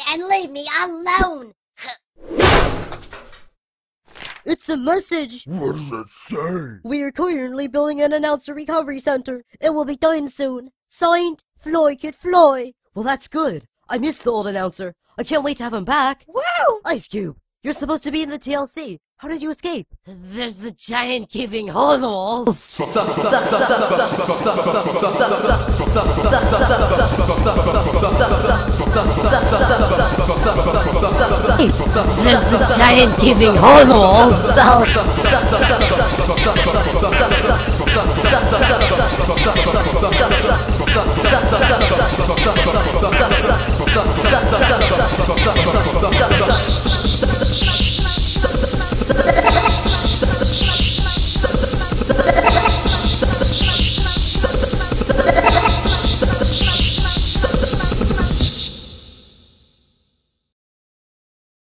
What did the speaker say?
and leave me alone! It's a message! What does it say? We are currently building an announcer recovery center. It will be done soon. Signed, Fly Kid Fly. Well, that's good. I miss the old announcer. I can't wait to have him back. Wow! Ice Cube, you're supposed to be in the TLC. How did you escape? There's the giant giving hole in the walls. There's the giant giving hole in the walls.